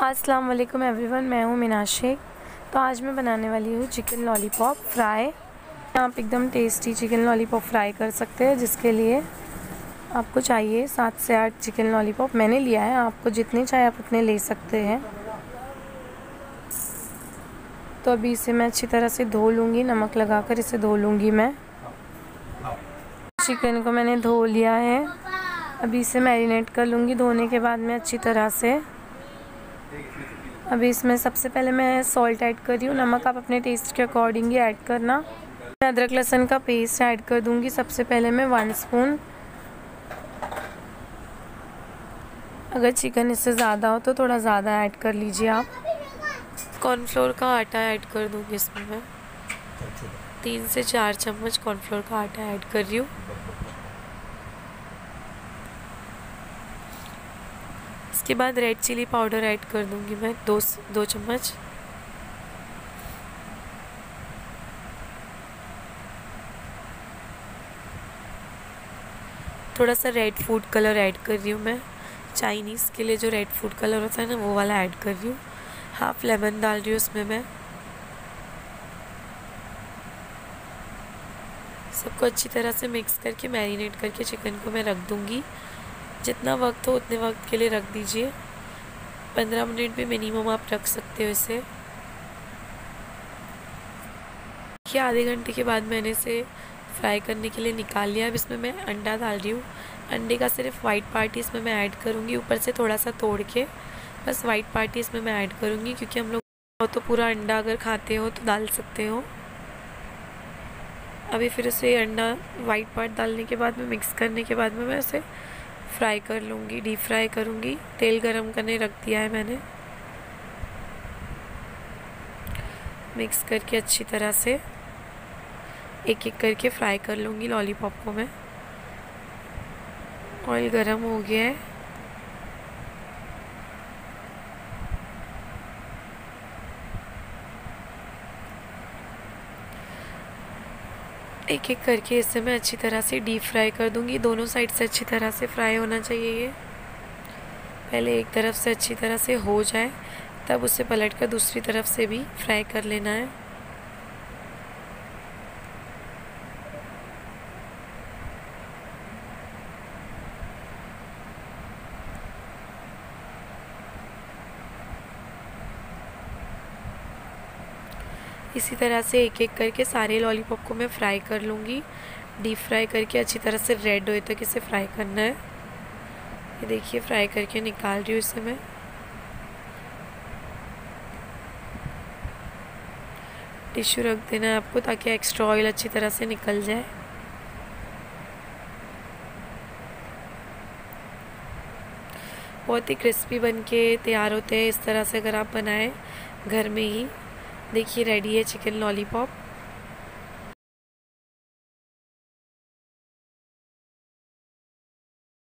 अस्सलाम वालेकुम एवरीवन, मैं हूँ मीनाक्षी। तो आज मैं बनाने वाली हूँ चिकन लॉलीपॉप फ्राई। आप एकदम टेस्टी चिकन लॉलीपॉप फ्राई कर सकते हैं, जिसके लिए आपको चाहिए 7 से 8 चिकन लॉलीपॉप मैंने लिया है। आपको जितने चाहे आप उतने ले सकते हैं। तो अभी इसे मैं अच्छी तरह से धो लूँगी, नमक लगाकर इसे धो लूँगी। मैं चिकन को मैंने धो लिया है, अभी इसे मैरिनेट कर लूँगी धोने के बाद मैं अच्छी तरह से। अभी इसमें सबसे पहले मैं सॉल्ट ऐड कर रही हूँ, नमक आप अपने टेस्ट के अकॉर्डिंग ही ऐड करना। अदरक लहसुन का पेस्ट ऐड कर दूँगी सबसे पहले मैं 1 स्पून। अगर चिकन इससे ज़्यादा हो तो थोड़ा ज़्यादा ऐड कर लीजिए आप। कॉर्नफ्लोर का आटा ऐड कर दूँगी इसमें मैं 3 से 4 चम्मच कॉर्नफ्लोर का आटा ऐड कर रही हूँ। इसके बाद रेड चिली पाउडर ऐड कर दूँगी मैं 2 चम्मच। थोड़ा सा रेड फूड कलर ऐड कर रही हूँ मैं, चाइनीज़ के लिए जो रेड फूड कलर होता है ना, वो वाला ऐड कर रही हूँ। हाफ लेमन डाल रही हूँ उसमें मैं। सबको अच्छी तरह से मिक्स करके मैरिनेट करके चिकन को मैं रख दूँगी। जितना वक्त हो उतने वक्त के लिए रख दीजिए, 15 मिनट भी मिनिमम आप रख सकते हो इसे। देखिए आधे घंटे के बाद मैंने इसे फ्राई करने के लिए निकाल लिया। अब इसमें मैं अंडा डाल रही हूँ। अंडे का सिर्फ वाइट पार्ट इसमें मैं ऐड करूँगी, ऊपर से थोड़ा सा तोड़ के बस वाइट पार्ट इसमें मैं ऐड करूँगी, क्योंकि हम लोग तो पूरा अंडा अगर खाते हो तो डाल सकते हो। अभी फिर उसे अंडा वाइट पार्ट डालने के बाद में मिक्स करने के बाद में मैं उसे फ्राई कर लूँगी, डीप फ्राई करूँगी। तेल गरम करने रख दिया है मैंने। मिक्स करके अच्छी तरह से एक एक करके फ्राई कर लूँगी लॉलीपॉप को मैं। ऑयल गरम हो गया है। एक एक करके इसे मैं अच्छी तरह से डीप फ्राई कर दूँगी। दोनों साइड से अच्छी तरह से फ्राई होना चाहिए ये। पहले एक तरफ से अच्छी तरह से हो जाए, तब उसे पलट कर दूसरी तरफ से भी फ्राई कर लेना है। इसी तरह से एक एक करके सारे लॉलीपॉप को मैं फ्राई कर लूँगी। डीप फ्राई करके अच्छी तरह से रेड होए तक इसे फ्राई करना है। ये देखिए फ्राई करके निकाल रही हूँ इसे मैं। टिश्यू रख देना है आपको, ताकि एक्स्ट्रा ऑयल अच्छी तरह से निकल जाए। बहुत ही क्रिस्पी बनके तैयार होते हैं इस तरह से अगर आप बनाएं घर में ही। देखिए रेडी है चिकन लॉलीपॉप।